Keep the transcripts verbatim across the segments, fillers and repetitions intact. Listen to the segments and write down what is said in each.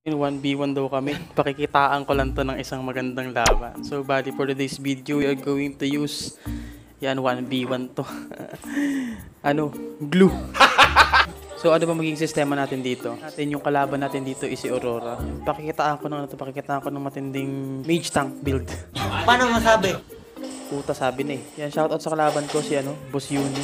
In one v one daw kami. Pakikitaan ko lang to ng isang magandang laban. So, bali for today's video, we are going to use yan, one v one to. Ano? Glue. So, ano ba magiging sistema natin dito? Natin yung kalaban natin dito is si Aurora. Pakikitaan ko ng ano to, pakikitaan ko ng matinding mage tank build. Paano masabi? Puta, sabi na eh. Yan, shoutout sa kalaban ko si ano, Boss Yuni.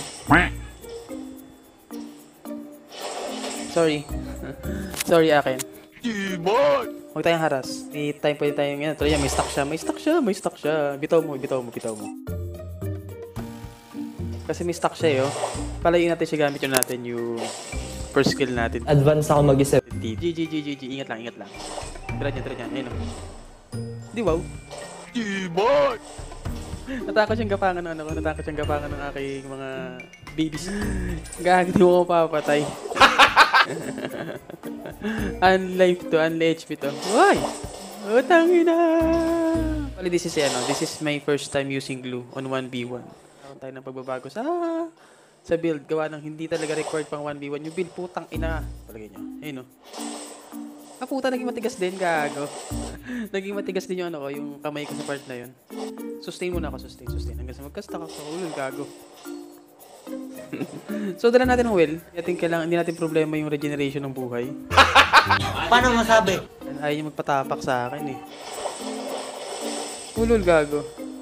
Sorry. Sorry akin. Huwag tayong haras. May time pwede tayong yan. Try yan, may stock siya. May stock siya, may stock siya. Bitaw mo, bitaw mo, bitaw mo. Kasi may stock siya eh, oh. Palayin natin siya, gamit yun natin yung first skill natin. Advance ako mag-isip. G, G, G, G, G. Ingat lang, ingat lang. Tira niya, tira niya. Ayun, oh. Di wow. T-Boy! Natakot siyang gapangan ng ano ko. Natakot siyang gapangan ng aking mga babies. Gagawin mo ko papatay. Unlife to, unli-H P to. Why? Utangin na! Well, this is, ano, this is my first time using glue on one v one. Naroon tayo ng pagbabago sa sa build. Gawa ng hindi talaga required pang one v one. Yung build, putang ina. Palagay nyo. Ayun, no? Ah, puta, naging matigas din, gago. Naging matigas din yung ano ko, yung kamay ko sa part na yun. Sustain muna ako, sustain, sustain. Hanggang sa magka-stuck ako sa ulol, gago. So, dala natin ang well. Natin kailangan, hindi natin problema yung regeneration ng buhay. Paano masabi? Ayaw niya magpatapak sa akin eh. Ulol, gago.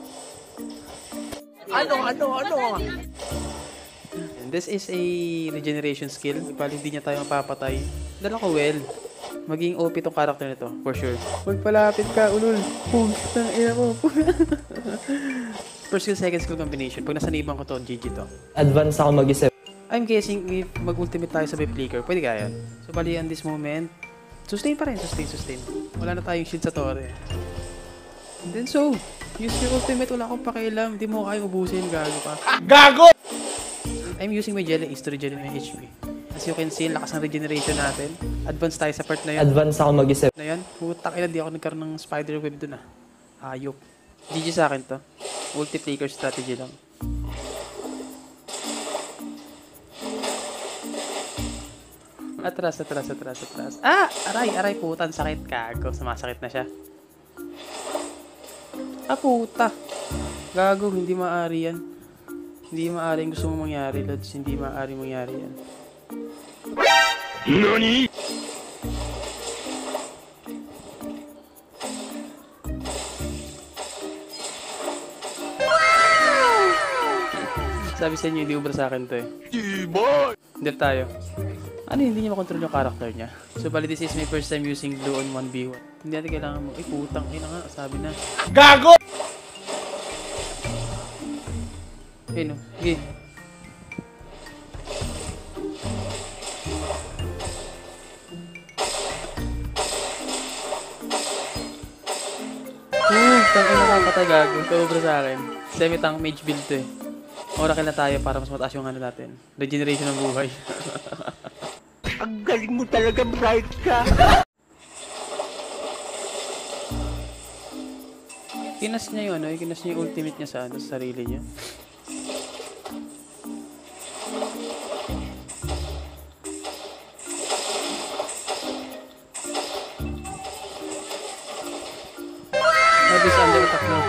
Ano, ano, ano? And this is a regeneration skill. Bali, hindi niya tayo mapapatay. Dala ko well. Maging O P tong character nito, for sure. Magpalapit ka, ulol. Putang ina mo. First skill, second skill combination. Pag nasaniban ko to, G G to. Advance ako mag-isip. I'm guessing if mag-ultimate tayo sa flicker, pwede kaya. So, bali, on this moment, sustain pa rin, sustain, sustain. Wala na tayong shield sa torre. And then so, use your ultimate, wala akong pakialam. Hindi mo kaya ubusin, gago pa. Gago! I'm using my Jelly Ace to regenerate my H P. As you can see, lakas ng regeneration natin. Advance tayo sa part na yun. Advance ako mag-isip. Na yan, putak ina, di ako nagkaroon ng spider web dun ah. Ayop. G G sa akin to. Ulti-flicker strategy lang. Atras, atras, atras, atras. Ah! Aray, aray, putan. Sakit, gago. Sumasakit na siya. Ah, puta. Gago, hindi maaari yan. Hindi maaari yung gusto mong mangyari, Lods. Hindi maaari mangyari yan. Nani? Sabi sa inyo, hindi ubra sa akin to eh. T-Boy! Hindi tayo. Ano, hindi niya makontrol yung character niya. So, bali, this is my first time using glue on one v one. Hindi natin kailangan mo, eh, putang ina nga, sabi na. Gago! Ayun o, sige. Uh, tang ina ka, patay gago. Sobra sa akin. Semi-tank mage build to eh. Oracle na tayo para mas mataas yung ano natin. Regeneration ng buhay. Ang galing mo talaga, bright ka! Kinas niya yung ano, kinas niya yung ultimate niya sa ano, sa sarili niya. Sabi sa under attack na.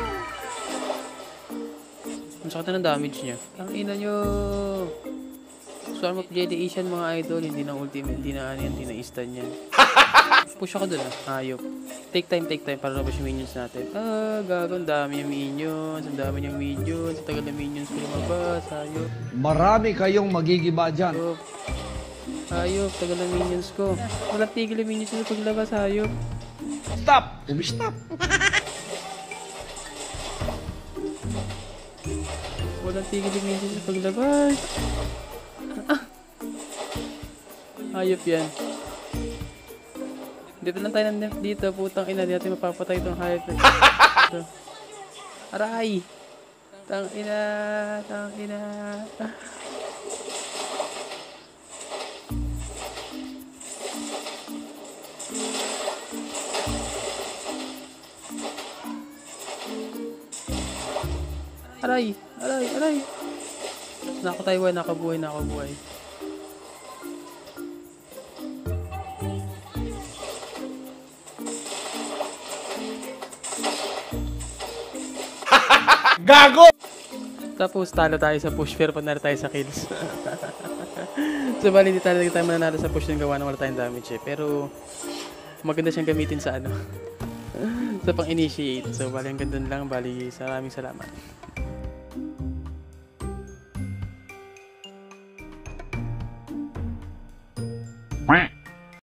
Ang sakit na ng damage niya. Ang ina nyo! Swarm of Jelly Asian mga idol, hindi na ultimate, hindi na ano yan, hindi na instant yan. Push ako dun ah, hayop. Take time, take time para labas yung minions natin. Ah, gago, ang dami yung minions, ang dami yung minions, ang tagal na minions ko lumabas, hayop. Marami kayong magigiba dyan. Hayop, hayop, tagal na minions ko. Walang tigil yung minions ko paglabas, hayop. Stop! Umi-stop! Walang tigil yung minions ko paglabas. Ah. Hayop yan. Dito lang tayo ng nerf dito, putang ina, di natin mapapatay itong hayop na dito. Aray! Tang ina, tang ina. Aray! Aray! Aray! Nakatayo, nakabuhay, nakabuhay. Gago! Tapos talo tayo sa push pero panalo tayo sa kills. So bali hindi talaga tayo mananalo sa push ng gawa na wala tayong damage eh. Pero maganda siyang gamitin sa ano. Sa pang-initiate. So bali hanggang dun lang. Bali maraming salamat.